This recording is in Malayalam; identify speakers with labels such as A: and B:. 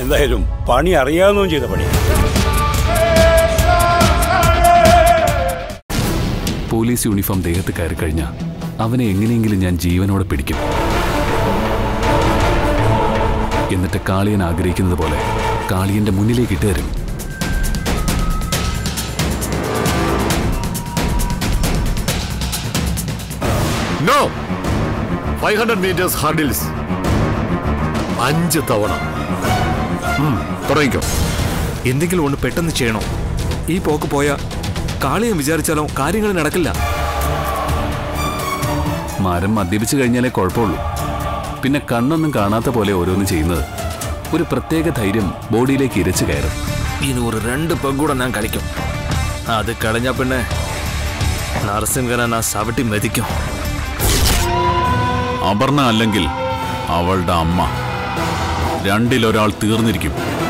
A: എന്തായാലും പണി അറിയാവുന്നതും ചെയ്ത പണി.
B: പോലീസ് യൂണിഫോം ദേഹത്ത് കയറി കഴിഞ്ഞാൽ അവനെ എങ്ങനെയെങ്കിലും ഞാൻ ജീവനോടെ പിടിക്കും. എന്നിട്ട് കാളിയൻ ആഗ്രഹിക്കുന്നത് പോലെ കാളിയന്റെ മുന്നിലേക്ക് ഇട്ട് തരും.
C: No! 500 meters hurdles. 5 തവണ. തുടങ്ങിക്കോ.
D: എന്തെങ്കിലും ഒന്ന് പെട്ടെന്ന് ചെയ്യണോ? ഈ പോക്ക് പോയാ കാളിയം വിചാരിച്ചാലോ കാര്യങ്ങൾ നടക്കില്ല.
B: മരം മദ്യപിച്ചു കഴിഞ്ഞാലേ കുഴപ്പമുള്ളൂ. പിന്നെ കണ്ണൊന്നും കാണാത്ത പോലെ ഓരോന്ന് ചെയ്യുന്നത് ഒരു പ്രത്യേക ധൈര്യം ബോഡിയിലേക്ക് ഇരച്ചു കയറും.
D: ഇനി ഒരു 2 പെഗ്ഗൂടെ ഞാൻ കളിക്കും. അത് കളഞ്ഞ പിന്നെ നരസിംഹനെ ഞാൻ ചവിട്ടി മെതിക്കും.
B: അപർണ അല്ലെങ്കിൽ അവളുടെ അമ്മ, രണ്ടിലൊരാൾ തീർന്നിരിക്കും.